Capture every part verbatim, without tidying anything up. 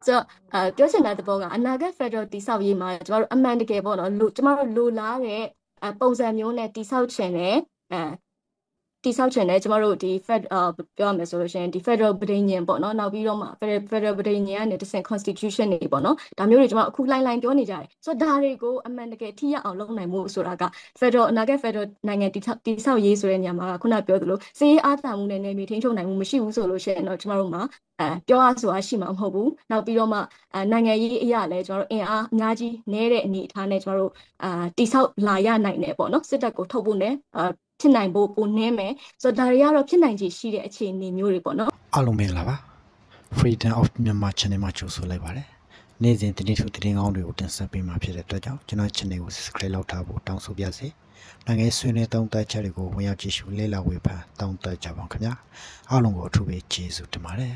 ဆိုအဲပြောချင်တဲ့သဘောကအနာဂတ် Federal တိဆောက်ရေးမှာကျမတို့အမှန်တကယ်ပေါ့နော်လူကျမတို့လိုလားတဲ့အဲပုံစံမျိုးနဲ့တိဆောက်ချင်တယ်အဲတိဆောက်ချင်တယ်ကျမတို့ဒီ Fed အာပြောရမယ်ဆိုလို့ရှိရင်ဒီ Federal ပဋိညာဉ်ပေါ့နော်နောက်ပြီးတော့မှ Federal Federal ပဋိညာဉ်ကနေတစ်ဆင့် Constitution တွေပေါ့နော်ဒါမျိုးတွေကျမအခုလိုင်းလိုင်းပြောနေကြတယ်ဆိုတော့ဒါတွေကိုအမှန်တကယ်ထိရောက်အောင်လုပ်နိုင်မှုဆိုတာက Federal အနာဂတ် Federal နိုင်ငံတိဆောက်တိဆောက်ရေးဆိုတဲ့နေရာမှာခုနပြောသလိုစီးရေးအားသာမှုနဲ့နေမြေထိန်းချုပ်နိုင်မှုမရှိဘူးဆိုလို့ရှိရင်တော့ကျမတို့မှာအဲပြောရဆိုတာရှိမှာမဟုတ်ဘူးနောက်ပြီးတော့မှအဲနိုင်ငံရေးအရာလဲကျမတို့အင်အားအများကြီးနေတဲ့အနေအထားနဲ့ကျမတို့အာတိဆောက်လာရနိုင်တယ်ပေါ့နော်စစ်တပ်ကိုထုတ်ဖို့နဲ့အာဖြစ်နိုင်ဖို့ပုံနှင်းမယ်ဆိုတော့ဒါတွေကတော့ဖြစ်နိုင်ခြေရှိတဲ့အခြေအနေမျိုးတွေပေါ့နော်အားလုံးမင်္ဂလာပါ Freedom of Myanmar Channel မှာကြိုဆိုလိုက်ပါတယ်နေ့စဉ်တင်ထူတင်ကောင်းတွေကိုတင်ဆက်ပေးမှာဖြစ်တဲ့အတွက်ကြောင့်ကျွန်တော် channel ကို subscribe လုပ်ထားဖို့တောင်းဆိုပါရစေနိုင်ငံဆွေးနွေးသုံးသပ်ချက်တွေကိုဝင်ရောက်ကြည့်ရှုလေ့လာဝေဖန်သုံးသပ်ကြပါခင်ဗျာအားလုံးကိုအထူးပဲကျေးဇူးတင်ပါတယ်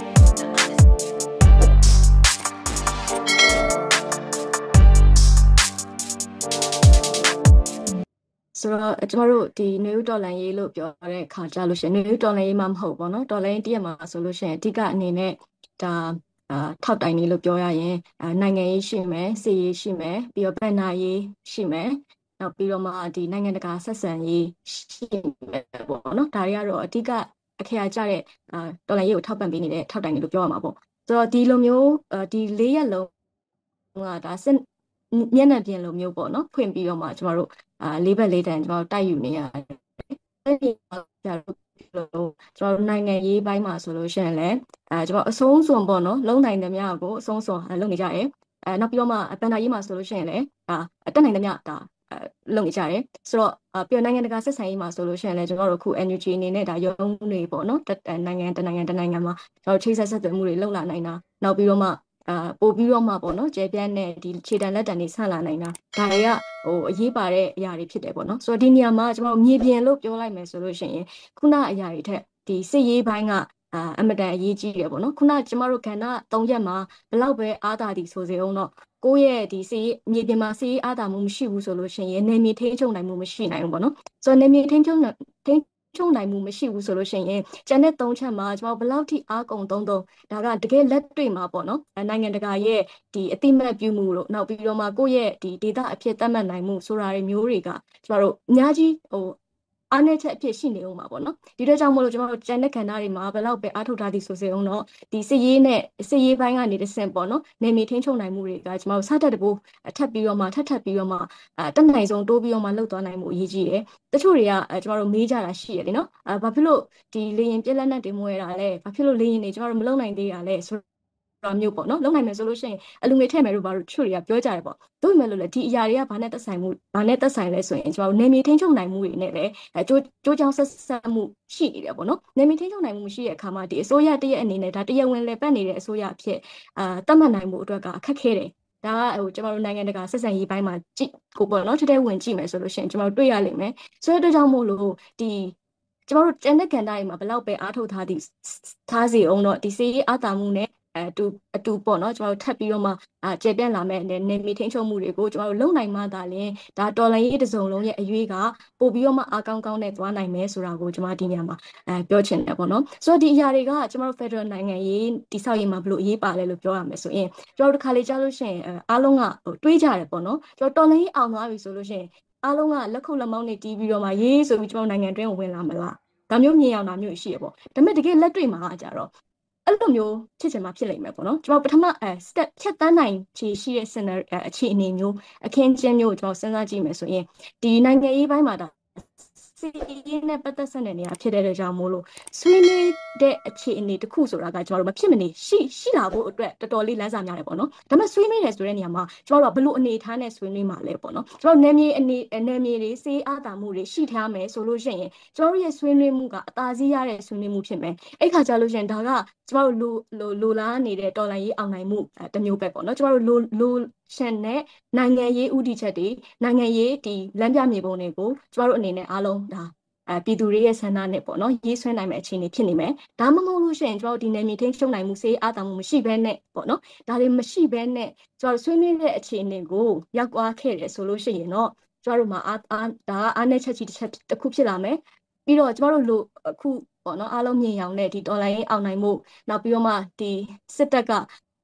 ဆိုတော့ကျမတို့ဒီနယူးဒေါ်လာရေးလို့ပြောတဲ့ခါကြလို့ရှိရင်နယူးဒေါ်လာရေးမှမဟုတ်ပေါ့နော်ဒေါ်လာရေးတရက်မှာဆိုလို့ရှိရင်အဓိကအနေနဲ့ဒါအာထောက်တိုင်နေလို့ပြောရရင်နိုင်ငံရေးရှိမယ်စီရေးရှိမယ်ပြီးတော့ပြည်နာရေးရှိမယ်နောက်ပြီးတော့မှဒီနိုင်ငံတကာဆက်ဆံရေးရှိမယ်ပေါ့နော်ဒါတွေကတော့အဓိကအခရာကျတဲ့အာဒေါ်လာရေးကိုထောက်ပံ့ပေးနေတဲ့ထောက်တိုင်နေလို့ပြောရမှာပေါ့ဆိုတော့ဒီလိုမျိုးဒီလေးရက်လုံးကဒါစစ်မျက်နှာပြင်လိုမျိုးပေါ့နော်ဖွင့်ပြီးတော့မှကျမတို့အာလေးဘက်လေးတန်ကျမတို့တိုက်ယူနေရတယ်အဲ့ဒီကျတော့ကျမတို့နိုင်ငံရေးပိုင်းမှာဆိုလို့ရှိရင်လည်းအဲကျမအဆုံးစွန်ပေါ့နော်လုံနိုင်သမျှကိုအဆုံးစွန်လုပ်နေကြတယ်အဲနောက်ပြီးတော့မှပန်နာရေးမှာဆိုလို့ရှိရင်လည်းအာတက်နိုင်သမျှဒါလုပ်နေကြတယ်ဆိုတော့ပြည်နိုင်ငံတကာဆက်ဆံရေးမှာဆိုလို့ရှိရင်လည်းကျွန်တော်တို့အခု N U G အနေနဲ့ဒါရုံးတွေပေါ့နော်နိုင်ငံတနိုင်ငံတနိုင်ငံမှာကျွန်တော်ချိတ်ဆက်ဆက်သွယ်မှုတွေလုပ်လာနိုင်တာနောက်ပြီးတော့မှအာပို့ပြီးတော့မှပေါ့နော်ကျေပြန့်နဲ့ဒီခြေတံလက်တံတွေဆန့်လာနိုင်တာဒါတွေကဟိုအရေးပါတဲ့အရာတွေဖြစ်တယ်ပေါ့နော်ဆိုတော့ဒီနေရာမှာကျွန်တော်မြေပြင်လို့ပြောလိုက်မယ်ဆိုလို့ရှိရင်ခုနအရာတွေထက်ဒီစစ်ရေးပိုင်းကအာအမတန်အရေးကြီးတယ်ပေါ့နော်ခုနကျမတို့ကဏ္ဍ၃ရက်မှာဘလောက်ပဲအားသာသည်ဆိုစေအောင်တော့ကိုယ့်ရဲ့ဒီစီမြေပြင်မှာစီအားသာမှုမရှိဘူးဆိုလို့ရှိရင်နေမြေထိန်းချုပ်နိုင်မှုမရှိနိုင်ဘူးပေါ့နော်ဆိုတော့နေမြေထိန်းချုပ်ထိန်းချုပ်နိုင်မှုမရှိဘူးဆိုလို့ရှိရင်ကျန်တဲ့၃ချက်မှာကျွန်တော်ဘယ်လောက်ထိအားကုန်သုံးသုံးဒါကတကယ်လက်တွေ့မှာပေါ့နော်နိုင်ငံတကာရဲ့ဒီအတိမတ်ပြုမှုလို့နောက်ပြီးတော့မှကိုယ့်ရဲ့ဒီဒေတာအဖြစ်သတ်မှတ်နိုင်မှုဆိုတာတွေမျိုးတွေကကျွန်တော်တို့အများကြီးဟိုအားနည်းချက်အဖြစ်ရှိနေအောင်ပါပေါ့နော်ဒီတော့ကြောင့်မို့လို့ကျွန်တော်တို့ကျန်တဲ့ခန္ဓာတွေမှာဘယ်လောက်ပဲအားထုတ်ထားသည်ဆိုစေအောင်တော့ဒီစစ်ရေးနဲ့စစ်ရေးပိုင်းကနေတစ်ဆင့်ပေါ့နော်နေမီထိန်းချုပ်နိုင်မှုတွေကကျွန်တော်တို့စတက်တကူထပ်ပြီးတော့မှထပ်ထပ်ပြီးတော့မှအဲတက်နိုင်ဆုံးတိုးပြီးတော့မှလှုပ်သွားနိုင်မှုအရေးကြီးတယ်တချို့တွေကအဲကျွန်တော်တို့မေးကြတာရှိရတယ်နော်အဲဘာဖြစ်လို့ဒီလေရင်ပြက်လက်နဲ့တင်မွေးတာလဲဘာဖြစ်လို့လေရင်တွေကျွန်တော်တို့မလုံနိုင်သေးတာလဲဆိုတော့မျိုးပေါ့နော်လုံနိုင်မယ်ဆိုလို့ရှိရင်အလူငွေထည့်မယ်လို့ဘာလို့ချို့တွေကပြောကြတယ်ပေါ့တို့ပေမဲ့လို့လေဒီအရာတွေကဘာနဲ့သက်ဆိုင်မှုဘာနဲ့သက်ဆိုင်လဲဆိုရင်ကျွန်တော်တို့နေမြေထိန်းချုပ်နိုင်မှုတွေနဲ့လည်းအဲကြိုးကြိုးကြောင်ဆက်ဆက်မှုရှိနေတယ်ပေါ့နော်နေမြေထိန်းချုပ်နိုင်မှုရှိတဲ့အခါမှာဒီအစိုးရတရက်အနေနဲ့ဒါတရက်ဝင်လေပတ်နေတဲ့အစိုးရအဖြစ်အာတတ်မှတ်နိုင်မှုအတွက်ကအခက်ခဲတယ်ဒါကဟိုကျွန်တော်တို့နိုင်ငံတကာဆက်ဆံရေးပိုင်းမှာကြည့်ကိုပေါ့နော်တတဲ့ဝင်ကြည့်မယ်ဆိုလို့ရှိရင်ကျွန်တော်တို့တွေ့ရလိမ့်မယ်ဆိုတဲ့အတွက်ကြောင့်မို့လို့ဒီကျွန်တော်တို့ကျန်တဲ့ကဏ္ဍတွေမှာဘယ်လောက်ပဲအားထုတ်ထားသည့်ထားစီအောင်တော့ဒီစေးအားတာမှုနဲ့အတူအတူပေါ့နော်ကျွန်တော်တို့ထပ်ပြီးတော့မှအာကျေပြန့်လာမဲ့နေမီထိန်ချုပ်မှုတွေကိုကျွန်တော်တို့လုံနိုင်မှသာလျှင်ဒါတော်လိုင်းရေးတစ်စုံလုံးရဲ့အရွေးကပို့ပြီးတော့မှအားကောင်းကောင်းနဲ့သွားနိုင်မယ်ဆိုတာကိုကျွန်မဒီနေရာမှာအဲပြောချင်တယ်ပေါ့နော်ဆိုတော့ဒီအရာတွေကကျွန်တော်တို့ Federal နိုင်ငံရေးတိဆောက်ရေးမှာဘယ်လိုအရေးပါလဲလို့ပြောရမယ်ဆိုရင်ကျွန်တော်တို့တစ်ခါလေကြားလို့ရှိရင်အားလုံးကဟိုတွေးကြတယ်ပေါ့နော်ကျွန်တော်တော်လိုင်းရေးအောင်သွားပြီဆိုလို့ရှိရင်အားလုံးကလက်ခုပ်လက်မောင်းနဲ့တီးပြီးတော့မှရေးဆိုပြီးကျွန်တော်နိုင်ငံတွင်းကိုဝင်လာမလားဒါမျိုးမြင်အောင်တာမျိုးရှိရပေါ့ဒါပေမဲ့တကယ်လက်တွေ့မှာကြတော့အဲ့လိုမျိုးဖြစ်ချင်မှဖြစ်လိမ့်မယ်ပေါ့နော်ကျွန်တော်ပထမအဲ step ဖြတ်တန်းနိုင်ခြေရှိတဲ့ scenario အခြေအနေမျိုးအခင်းကျင်းမျိုးကျွန်တော်စဉ်းစားကြည့်မယ်ဆိုရင်ဒီနိုင်ငံရေးပိုင်းမှာဒါစီးနဲ့ပတ်သက်ဆက်တဲ့နေရာဖြစ်တဲ့အတွက်ကြောင့်မို့လို့ဆွေးနွေးတဲ့အခြေအနေတစ်ခုဆိုတာကကျွန်တော်တို့မဖြစ်မနေရှိရှိလာဖို့အတွက်တော်တော်လေးလမ်းစာများတယ်ပေါ့နော်ဒါပေမဲ့ဆွေးနွေးတယ်ဆိုတဲ့နေရာမှာကျွန်တော်တို့ကဘလို့အနေထားနဲ့ဆွေးနွေးမှာလဲပေါ့နော်ကျွန်တော်နယ်မြေအနေနယ်မြေတွေစေးအားတာမှုတွေရှိထားမယ်ဆိုလို့ရှိရင်ကျွန်တော်တို့ရဲ့ဆွေးနွေးမှုကအသာစီးရတဲ့ဆွေးနွေးမှုဖြစ်မယ်အဲ့ခါကျလို့ရှိရင်ဒါကကျွန်တော်တို့လိုလိုလားနေတဲ့တော်လိုင်းရေးအောင်နိုင်မှုတစ်မျိုးပဲပေါ့နော်ကျွန်တော်တို့လိုလိုရှင်နဲ့နိုင်ငံရေးဥတီချက်တွေနိုင်ငံရေးဒီလမ်းပြမြေပုံတွေကိုကျွန်တော်တို့အနေနဲ့အားလုံးဒါအဲပြည်သူတွေရဲ့ဆန္ဒနဲ့ပေါ့နော်ရေးဆွဲနိုင်မယ့်အခြေအနေဖြစ်နေမယ်ဒါမှမဟုတ်လို့ရှိရင်ကျွန်တော်တို့ဒီနယ်မြေထိန်းချုပ်နိုင်မှုစေးအားတောင်မှုမရှိဘဲနဲ့ပေါ့နော်ဒါတွေမရှိဘဲနဲ့ကျွန်တော်ဆွေးနွေးတဲ့အခြေအနေကိုရောက်သွားခဲ့တယ်ဆိုလို့ရှိရင်တော့ကျွန်တော်တို့မှာအားအားဒါကအားနည်းချက်ကြီးတစ်ချက်တစ်ခုဖြစ်လာမယ်ပြီးတော့ကျွန်တော်တို့လိုအခုပေါ့နော်အားလုံးမြင်ရောင်တဲ့ဒီတော်လိုင်းရေးအောင်နိုင်မှုနောက်ပြီးတော့မှဒီစစ်တပ်က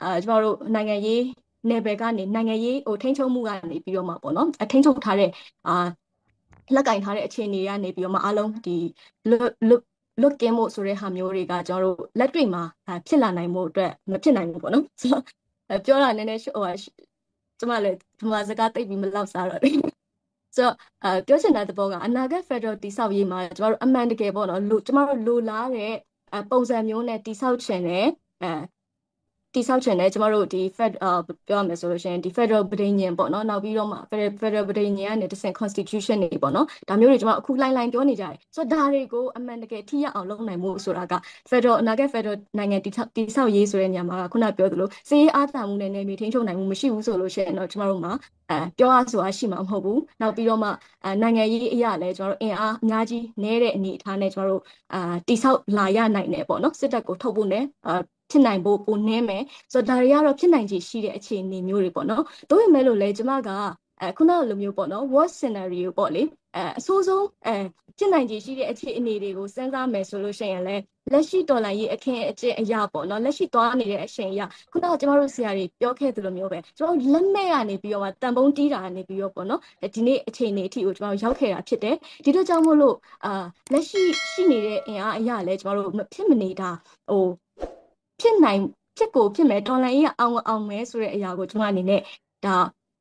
အာကျမတို့နိုင်ငံရေးနယ်ပယ်ကနေနိုင်ငံရေးဟိုထိန်းချုပ်မှုကနေပြီးတော့မှပေါ့နော်အထိန်းချုပ်ထားတဲ့အာလက်ကင်ထားတဲ့အခြေအနေကနေပြီးတော့မှအားလုံးဒီလွတ်လွတ်လွတ်ကင်းမှုဆိုတဲ့ဟာမျိုးတွေကကျွန်တော်တို့လက်တွေ့မှာဖြစ်လာနိုင်မှုအတွက်မဖြစ်နိုင်ဘူးပေါ့နော်ဆိုတော့ပြောတာနည်းနည်းဟိုကျမလည်းဒီမှာစကားသိပြီးမလောက်စားတော့ဘူးဆိုတော့အဲပြောချင်တဲ့သဘောကအနာဂတ် Federal တိဆောက်ရေးမှာကျမတို့အမှန်တကယ်ပေါ့နော်လို့ကျမတို့လိုလားတဲ့ပုံစံမျိုးနဲ့တိဆောက်ချင်တယ်အဲတိဆောက်ချင်တယ်ကျမတို့ဒီ Fed ပြောရမယ်ဆိုလို့ရှိရင်ဒီ Federal ပဋိညာဉ်ပေါ့နော်နောက်ပြီးတော့မှ Federal Federal ပဋိညာဉ်ကနေတစ်ဆင့် Constitution တွေပေါ့နော်ဒါမျိုးတွေကျမအခုလိုင်းလိုင်းပြောနေကြတယ်ဆိုတော့ဒါတွေကိုအမှန်တကယ်ထိရအောင်လုပ်နိုင်မှုဆိုတာက Federal အနာဂတ် Federal နိုင်ငံတိဆောက်တိဆောက်ရေးဆိုတဲ့နေရာမှာခုနပြောသလိုစီးရေးအားသာမှုနဲ့နယ်မြေထိန်းချုပ်နိုင်မှုမရှိဘူးဆိုလို့ရှိရင်တော့ကျမတို့မှာအဲပြောရဆိုတာရှိမှာမဟုတ်ဘူးနောက်ပြီးတော့မှအဲနိုင်ငံရေးအရာလည်းကျမတို့အင်အားအများကြီးနည်းတဲ့အနေအထားနဲ့ကျမတို့အာတိဆောက်လာရနိုင်တယ်ပေါ့နော်စစ်တပ်ကိုထုတ်ဖို့နဲ့အာဖြစ်နိုင်ဖို့ပုံနှင်းမယ်ဆိုတော့ဒါတွေကတော့ဖြစ်နိုင်ခြေရှိတဲ့အခြေအနေမျိုးတွေပေါ့နော်ဒါပေမဲ့လို့လေကျမကအဲခုနလိုမျိုးပေါ့နော် worst scenario ပေါ့လေအဲအဆိုးဆုံးအဲဖြစ်နိုင်ခြေရှိတဲ့အခြေအနေတွေကိုစဉ်းစားမယ်ဆိုလို့ရှိရင်လည်းလက်ရှိဒေါ်လာရေးအခင်းအကျင်းအရာပေါ့နော်လက်ရှိသွားနေတဲ့အချိန်အရာခုနကကျမတို့ဆရာတွေပြောခဲ့သလိုမျိုးပဲကျမတို့လက်မဲ့ကနေပြီးတော့တန်ပုံးတီးတာနေပြီးတော့ပေါ့နော်ဒီနေ့အခြေအနေအထိကိုကျမတို့ရောက်ခဲ့တာဖြစ်တယ်ဒီတော့ကြောင့်မို့လို့အာလက်ရှိရှိနေတဲ့အင်အားအရာလည်းကျမတို့မဖြစ်မနေတာဟိုဖြစ်နိုင်ဖြစ်ကိုဖြစ်မယ်ဒေါ်လာရေးအောင်အောင်မယ်ဆိုတဲ့အရာကိုကျမအနေနဲ့ဒါ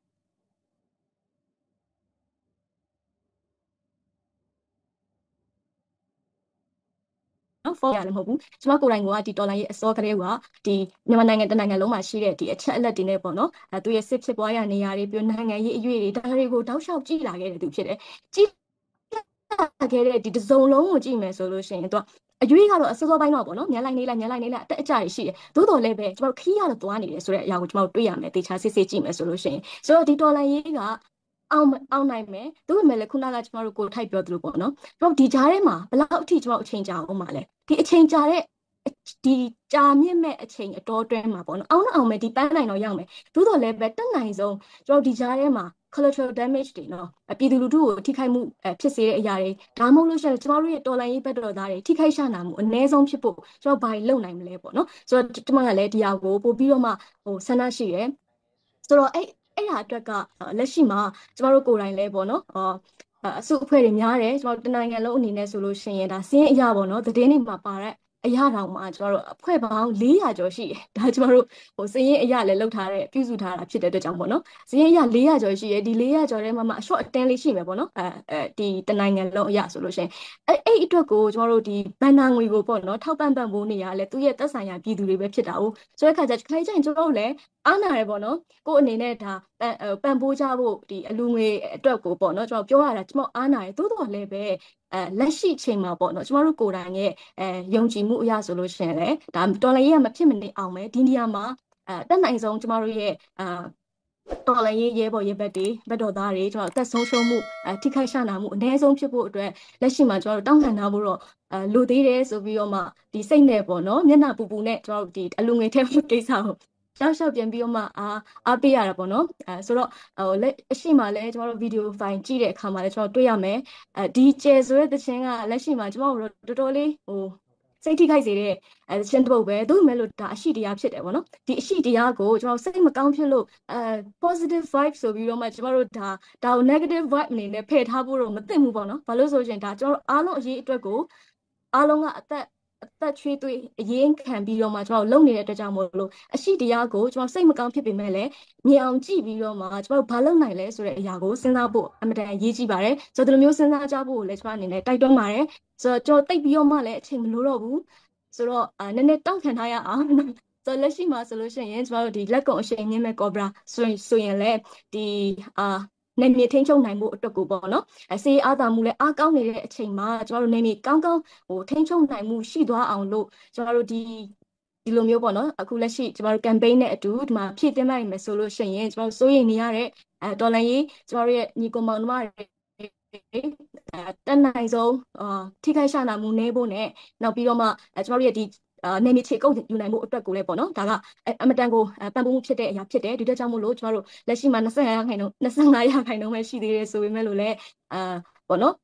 နော်ဖော်ရတယ်မဟုတ်ဘူးကျမကိုယ်တိုင်ကဒီဒေါ်လာရေးအစောကလေးကဒီမြန်မာနိုင်ငံတနိုင်ငံလုံးမှာရှိတဲ့ဒီအချက်အလက်တွေနဲ့ပေါ့နော်အဲသူရဲ့စစ်ဖြစ်ပွားရနေရာတွေပြီးနိုင်ငံရေးအရွေတွေဒါတွေကိုတောက်လျှောက်ကြည့်လာခဲ့တဲ့သူဖြစ်တယ်ကြည့်လာခဲ့တဲ့ဒီတစုံလုံးကိုကြည့်မယ်ဆိုလို့ရှိရင်သူကအရွေးကတော့အစောစောပိုင်းတော့ပေါ့နော်ညလိုက်နေလိုက်ညလိုက်နေလိုက်အတက်အကျရှိတယ်သို့တော်လည်းပဲကျမတို့ခီးရတော့သွားနေတယ်ဆိုတဲ့အရာကိုကျမတို့တွေ့ရမယ်တေချာစစ်စစ်ကြည့်မယ်ဆိုလို့ရှိရင်ဆိုတော့ဒီဒေါ်လာရေးကအောင်အောင်နိုင်မယ်ဒါပေမဲ့လည်းခုနကကျမတို့ကိုထိုက်ပြောသလိုပေါ့နော်ကျမတို့ဒီကြားထဲမှာဘယ်လောက်အထိကျမတို့အချိန်ကြာအောင်မှာလဲဒီအချိန်ကြာတဲ့ဒီကြာမြင့်မဲ့အချိန်အတော်တွဲမှာပေါ့နော်အောင်အောင်မယ်ဒီပန်းနိုင်တော့ရောက်မယ်သို့တော်လည်းပဲတက်နိုင်ဆုံးကျမတို့ဒီကြားထဲမှာ collateral damage တွေနော်ပြည်သူလူထုကိုထိခိုက်မှုဖြစ်စေတဲ့အရာတွေဒါမှမဟုတ်လို့ရှိရင်ကျမတို့ရဲ့တော်လှန်ရေးဘက်တော်သားတွေထိခိုက်ရှာနာမှုအ ਨੇ ဆုံးဖြစ်ဖို့ကျမတို့ဘာတွေလုပ်နိုင်မလဲပေါ့နော်ဆိုတော့ကျမကလည်းဒီဟာကိုပို့ပြီးတော့မှဟိုဆန္ဒရှိတယ်ဆိုတော့အဲ့အဲ့ဟာအတွက်ကလက်ရှိမှာကျမတို့ကိုယ်တိုင်လဲပေါ့နော်အာအစုအဖွဲ့တွေများတယ်ကျမတို့တနိုင်ငံလုံးအနေနဲ့ဆိုလို့ရှိရင်ဒါစင်းအရာပေါ့နော်သတင်းတွေမှာပါတဲ့အရာတောင်မှကျမတို့အဖွဲ့ပေါင်း၄ရာကျော်ရှိတယ်ဒါကျမတို့ဟိုစင်းအရာလည်းလောက်ထားတဲ့ပြုစုထားတာဖြစ်တဲ့အတွက်ကြောင့်ပေါ့နော်စင်းအရာ၄ရာကျော်ရှိတယ်ဒီ၄ရာကျော်ထဲမှာမှအ short အတင်းလေးရှိမယ်ပေါ့နော်အဲအဲဒီတနိုင်ငံလုံးအရာဆိုလို့ရှိရင်အဲ့အဲ့အတွက်ကိုကျမတို့ဒီဘန်နာငွေကိုပေါ့နော်ထောက်ပံ့ပံ့ပိုးနေရလဲသူရဲ့သက်ဆိုင်ရာပြည်သူတွေပဲဖြစ်တာ哦ဆိုတဲ့ခါကျခိုင်ကျရင်ကျမတို့လည်းအားနာရပေါ့နော်ကို့အနေနဲ့ဒါပန်ပန်ပိုးကြဖို့ဒီအလူငွေအတွက်ကိုပေါ့နော်ကျွန်တော်ပြောရတာကျွန်တော်အားနာရသို့တော်လည်းပဲအဲလက်ရှိချိန်မှာပေါ့နော်ကျမတို့ကိုယ်တိုင်ရဲ့အဲယုံကြည်မှုအရာဆိုလို့ရှိရင်လည်းဒါတော်လည်းရမဖြစ်မနေအောင်ပဲဒီနေရာမှာအဲတက်နိုင်ဆုံးကျမတို့ရဲ့အာတော်လည်းရဲဘော်ရဲဘက်တွေဘက်တော်သားတွေကျွန်တော်အသက်ဆုံးရှုံးမှုအထိခိုက်ရှာနာမှုအ ਨੇ ဆုံးဖြစ်ဖို့အတွက်လက်ရှိမှာကျွန်တော်တို့တောင်းခံထားဖို့တော့အဲလိုသေးတယ်ဆိုပြီးတော့မှဒီစိတ်နဲ့ပေါ့နော်မျက်နှာပူပူနဲ့ကျွန်တော်တို့ဒီအလူငွေထည့်ဖို့ကိစ္စကိုရှောက်ရှောက်ပြန်ပြီးတော့မှအားအားပေးရတာပေါ့နော်အဲဆိုတော့ဟိုလက်အရှိမှလည်းကျွန်တော်တို့ဗီဒီယိုဖိုင်ကြည့်တဲ့အခါမှာလည်းကျွန်တော်တွေ့ရမယ်အဲဒီကျဲဆိုတဲ့သချင်းကလက်ရှိမှာကျွန်တော်တို့တော်တော်လေးဟိုစိတ်ထိခိုက်စေတဲ့အဲသချင်းတစ်ပုဒ်ပဲသို့မဲ့လို့ဒါအရှိတရားဖြစ်တယ်ပေါ့နော်ဒီအရှိတရားကိုကျွန်တော်စိတ်မကောင်းဖြစ်လို့အဲ positive vibe ဆိုပြီးတော့မှကျွန်တော်တို့ဒါဒါကို negative vibe အနေနဲ့ဖယ်ထားဖို့တော့မသင့်ဘူးပေါ့နော်ဘာလို့ဆိုရင်ဒါကျွန်တော်အားလုံးအရေးအတွက်ကိုအားလုံးကအသက်အသက်ချွေးသွေးအရင်ခံပြီးတော့မှကျွန်တော်လုံနေတဲ့အတွက်ကြောင့်မို့လို့အရှိတရားကိုကျွန်တော်စိတ်မကောင်းဖြစ်ပေမဲ့လည်းမြင်အောင်ကြည့်ပြီးတော့မှကျွန်တော်ဘာလုပ်နိုင်လဲဆိုတဲ့အရာကိုစဉ်းစားဖို့အမှန်တန်အရေးကြီးပါတယ်ဆိုတော့ဒီလိုမျိုးစဉ်းစားကြဖို့ကိုလည်းကျွန်တော်အနေနဲ့တိုက်တွန်းပါတယ်ဆိုတော့ကျွန်တော်တိတ်ပြီးတော့မှလည်းအချိန်မလိုတော့ဘူးဆိုတော့အာနည်းနည်းတောင့်ခံထားရအောင်ဆိုလက်ရှိမှာဆိုလို့ရှိရင်ကျွန်တော်တို့ဒီလက်ကုံအရှိန်မြင့်မဲ့ကော်ဘရာဆိုရင်ဆိုရင်လည်းဒီအာနေမြေထိန်းချုပ်နိုင်မှုအတွက်ကိုပေါ့နော်အစေးအားသာမှုလည်းအားကောင်းနေတဲ့အချိန်မှာကျွန်တော်တို့နေမြေကောင်းကောင်းဟိုထိန်းချုပ်နိုင်မှုရှိသွားအောင်လို့ကျွန်တော်တို့ဒီဒီလိုမျိုးပေါ့နော်အခုလက်ရှိကျွန်တော်တို့ campaign နဲ့အတူဒီမှာဖြည့်တင်လိုက်မယ်ဆိုလို့ရှိရင်ကျွန်တော်တို့စိုးရိမ်နေရတဲ့အဲတော်လန်ရေးကျွန်တော်တို့ရဲ့ညီကောင်မောင်နှမတွေတနိုင်ဆုံးအာထိခိုက်ရှာနာမှုနည်းဖို့နဲ့နောက်ပြီးတော့မှကျွန်တော်တို့ရဲ့ဒီအာနေမြေခြေကုပ်ယူနိုင်မှုအတွက်ကိုလည်းပေါ့နော်ဒါကအမတန်ကိုပံ့ပိုးမှုဖြစ်တဲ့အရာဖြစ်တယ်ဒီတက်ကြောင့်မို့လို့ကျွန်တော်တို့လက်ရှိမှာ25ရာခိုင်နှုန်း25ရာခိုင်နှုန်းပဲရှိသေးတယ်ဆိုပေမဲ့လို့လည်းအာပေါ့နော်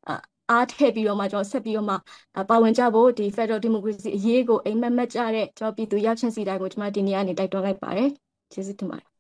အားထည့်ပြီးတော့မှကျွန်တော်ဆက်ပြီးတော့မှပါဝင်ကြဖို့ဒီ Federal Democracy အရေးကိုအိမ်မက်မက်ကြတဲ့ကျွန်တော်ပြည်သူရောက်ချင်းစီတိုင်းကိုကျွန်မဒီနေ့ကနေတိုက်တွန်းလိုက်ပါတယ်ကျေးဇူးတင်ပါတယ်